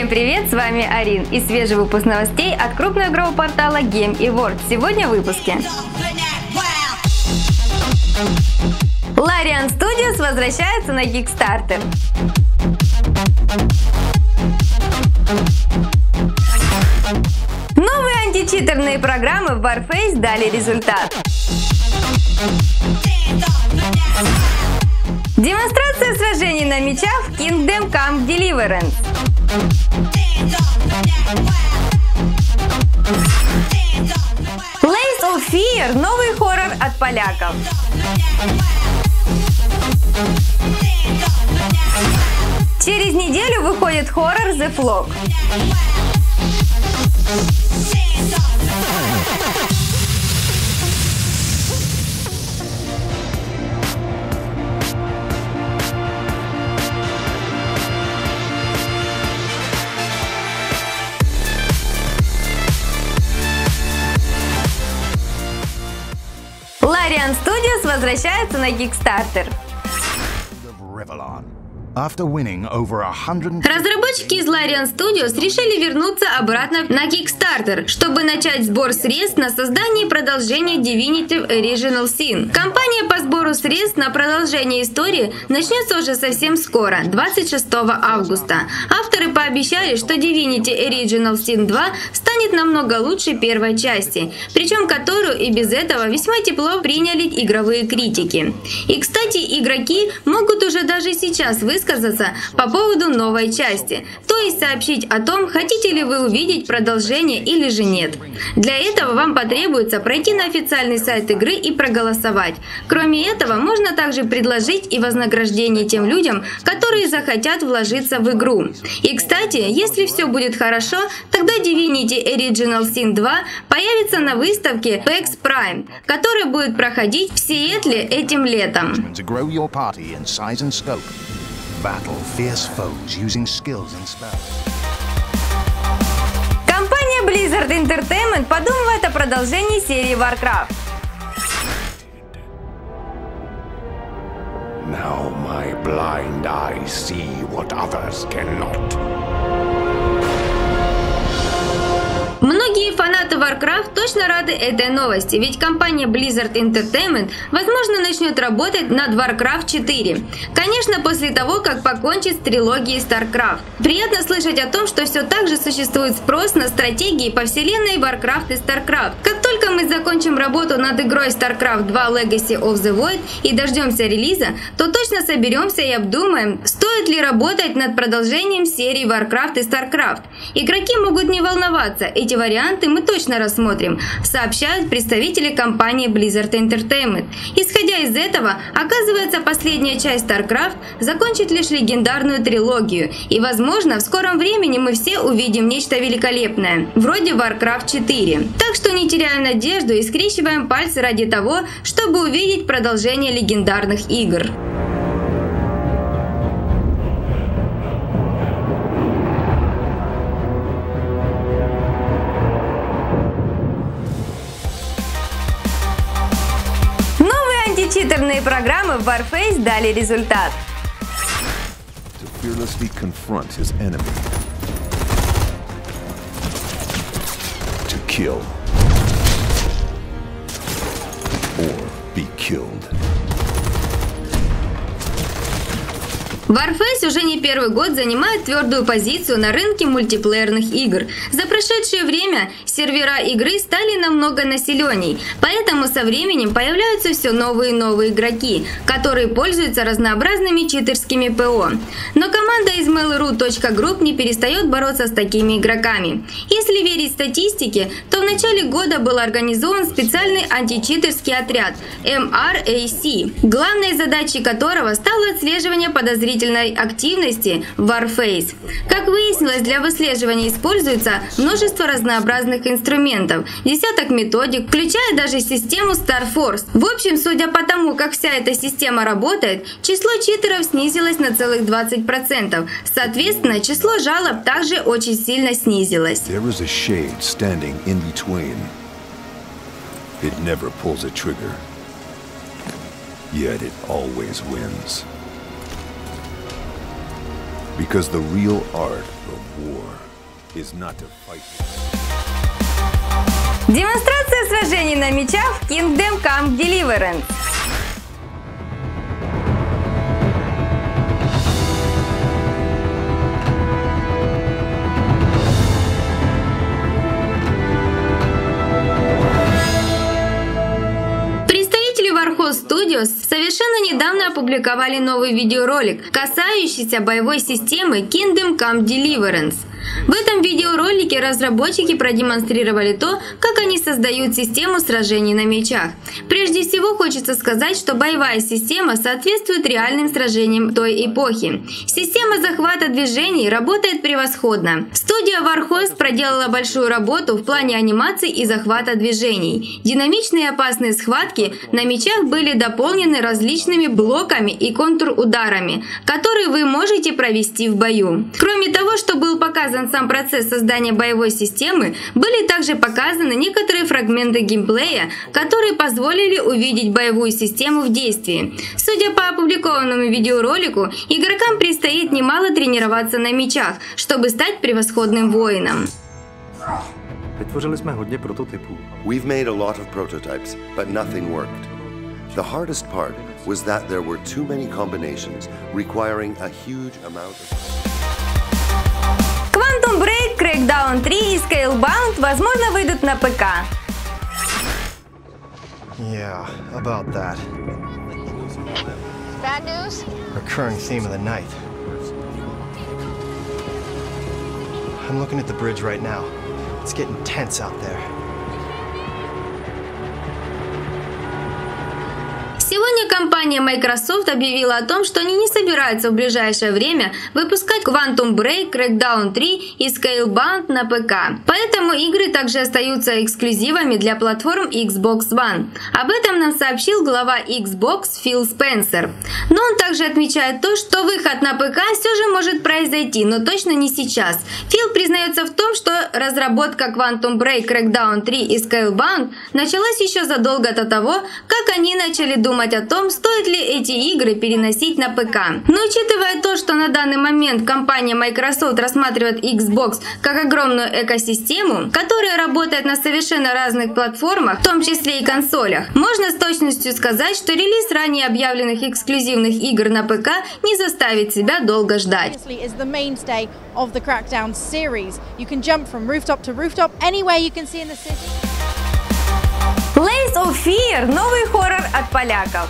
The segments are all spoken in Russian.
Всем привет, с вами Арин и свежий выпуск новостей от крупного игрового портала Game World. Сегодня в выпуске. Larian Studios возвращается на Kickstarter. Новые античитерные программы в Warface дали результат. Демонстрация сражений на мечах в Kingdom Come Deliverance. Place of Fear – новый хоррор от поляков. Через неделю выходит хоррор The Flock. Larian Studios возвращается на Kickstarter. Разработчики из Larian Studios решили вернуться обратно на Kickstarter, чтобы начать сбор средств на создание и продолжение Divinity Original Sin. Кампания по сбору средств на продолжение истории начнется уже совсем скоро, 26 августа. Авторы пообещали, что Divinity Original Sin 2 станет намного лучше первой части, причем которую и без этого весьма тепло приняли игровые критики. И, кстати, игроки могут уже даже сейчас высказаться по поводу новой части, то есть сообщить о том, хотите ли вы увидеть продолжение или же нет. Для этого вам потребуется пройти на официальный сайт игры и проголосовать. Кроме этого, можно также предложить и вознаграждение тем людям, которые захотят вложиться в игру. И, кстати, если все будет хорошо, тогда Divinity Original Sin 2 появится на выставке PAX Prime, которая будет проходить в Сиэтле этим летом. Компания Blizzard Entertainment подумывает о продолжении серии Warcraft. Now my blind eyes see what others cannot. Многие фанаты Warcraft точно рады этой новости, ведь компания Blizzard Entertainment, возможно, начнет работать над Warcraft 4. Конечно, после того, как покончит с трилогией StarCraft. Приятно слышать о том, что все так же существует спрос на стратегии по вселенной Warcraft и StarCraft. Как только мы закончим работу над игрой StarCraft 2 Legacy of the Void и дождемся релиза, то точно соберемся и обдумаем, стоит ли работать над продолжением серии Warcraft и StarCraft. Игроки могут не волноваться, эти варианты мы точно рассмотрим, сообщают представители компании Blizzard Entertainment. Исходя из этого, оказывается, последняя часть StarCraft закончит лишь легендарную трилогию, и, возможно, в скором времени мы все увидим нечто великолепное, вроде Warcraft 4. Так что не теряем надежду и скрещиваем пальцы ради того, чтобы увидеть продолжение легендарных игр. Читерные программы в Warface дали результат. To fearlessly confront his enemy. To kill. Or be killed. Warface уже не первый год занимает твердую позицию на рынке мультиплеерных игр. За прошедшее время сервера игры стали намного населенней, поэтому со временем появляются все новые и новые игроки, которые пользуются разнообразными читерскими ПО. Но команда из Mail.ru.group не перестает бороться с такими игроками. Если верить статистике, то в начале года был организован специальный античитерский отряд MRAC, главной задачей которого стало отслеживание подозрительной активности в Warface. Как выяснилось, для выслеживания используется множество разнообразных инструментов, десяток методик, включая даже систему StarForce. В общем, судя по тому, как вся эта система работает, число читеров снизилось на целых 20%. Соответственно, число жалоб также очень сильно снизилось. Because the real art of war is not to fight. Демонстрация сражений на мечах в Kingdom Come Deliverance. Warhol Studios совершенно недавно опубликовали новый видеоролик, касающийся боевой системы Kingdom Come Deliverance. В этом видеоролике разработчики продемонстрировали то, как они создают систему сражений на мечах. Прежде всего хочется сказать, что боевая система соответствует реальным сражениям той эпохи. Система захвата движений работает превосходно. Студия Warhol проделала большую работу в плане анимации и захвата движений. Динамичные и опасные схватки на мечах были дополнены различными блоками и контрударами, которые вы можете провести в бою. Кроме того, что был показан сам процесс создания боевой системы, были также показаны некоторые фрагменты геймплея, которые позволили увидеть боевую систему в действии. Судя по опубликованному видеоролику, игрокам предстоит немало тренироваться на мечах, чтобы стать превосходным воином. Vytvořili jsme hodně prototypů. We've made a lot of prototypes, but nothing worked. The hardest part was that there were too many combinations, requiring a huge amount of... Quantum Break, Crackdown 3 и Scalebound, возможно, выйдут на ПК. Yeah, about that. Bad news? Recurring theme of the night. I'm looking at the bridge right now. It's getting tense out there. Сегодня компания Microsoft объявила о том, что они не собираются в ближайшее время выпускать Quantum Break, Crackdown 3 и Scalebound на ПК. Поэтому игры также остаются эксклюзивами для платформ Xbox One. Об этом нам сообщил глава Xbox Фил Спенсер. Но он также отмечает то, что выход на ПК все же может произойти, но точно не сейчас. Фил признается в том, что разработка Quantum Break, Crackdown 3 и Scalebound началась еще задолго до того, как они начали думать о том, стоит ли эти игры переносить на ПК. Но учитывая то, что на данный момент компания Microsoft рассматривает Xbox как огромную экосистему, которая работает на совершенно разных платформах, в том числе и консолях, можно с точностью сказать, что релиз ранее объявленных эксклюзивных игр на ПК не заставит себя долго ждать. Layers of Fear – новый хоррор от поляков.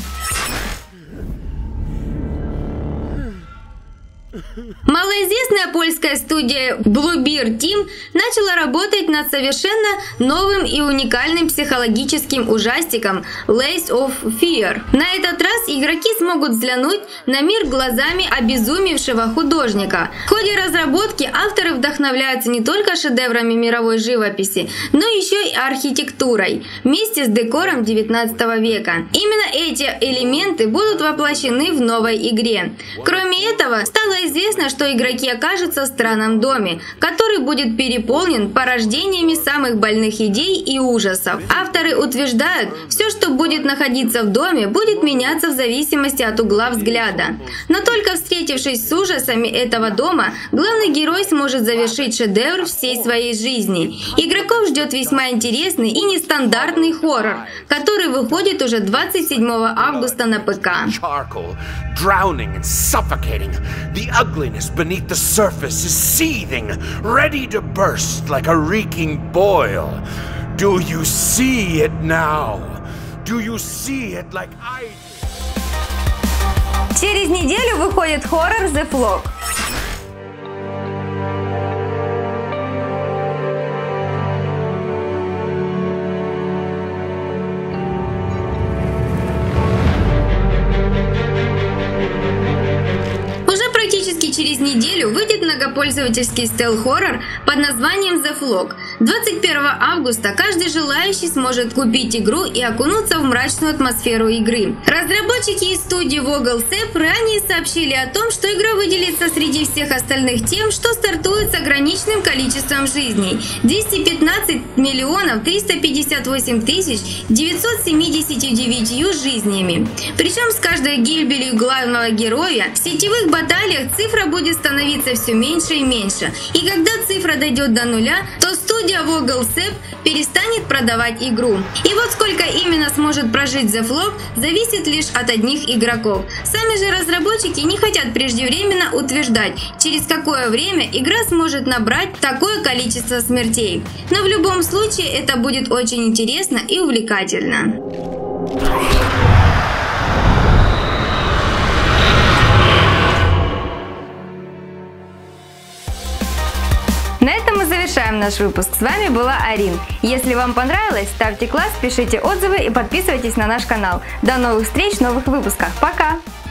Малоизвестная польская студия Bluebeard Team начала работать над совершенно новым и уникальным психологическим ужастиком Layers of Fear. На этот раз игроки смогут взглянуть на мир глазами обезумевшего художника. В ходе разработки авторы вдохновляются не только шедеврами мировой живописи, но еще и архитектурой, вместе с декором 19 века. Именно эти элементы будут воплощены в новой игре. Кроме этого, стало известно, что игроки окажутся в странном доме, который будет переполнен порождениями самых больных идей и ужасов. Авторы утверждают, все, что будет находиться в доме, будет меняться в зависимости от угла взгляда. Но только встретившись с ужасами этого дома, главный герой сможет завершить шедевр всей своей жизни. Игроков ждет весьма интересный и нестандартный хоррор, который выходит уже 27 августа на ПК. Drowning and suffocating. The ugliness beneath the surface is seething, ready to burst like a reeking boil. Do you see it now? Do you see it like I do? Через неделю выходит хоррор The Flock. Через неделю выйдет многопользовательский стелс-хоррор под названием The Flock. 21 августа каждый желающий сможет купить игру и окунуться в мрачную атмосферу игры. Разработчики из студии VogelSep ранее сообщили о том, что игра выделится среди всех остальных тем, что стартует с ограниченным количеством жизней – 215 миллионов 358 тысяч 979 жизнями. Причем с каждой гибелью главного героя в сетевых баталиях цифра будет становиться все меньше и меньше. И когда цифра дойдет до нуля, то студия VogelSep перестанет продавать игру. И вот сколько именно сможет прожить The Flock, зависит лишь от одних игроков. Сами же разработчики не хотят преждевременно утверждать, через какое время игра сможет набрать такое количество смертей. Но в любом случае это будет очень интересно и увлекательно. На этом мы завершаем наш выпуск. С вами была Арин. Если вам понравилось, ставьте класс, пишите отзывы и подписывайтесь на наш канал. До новых встреч в новых выпусках. Пока!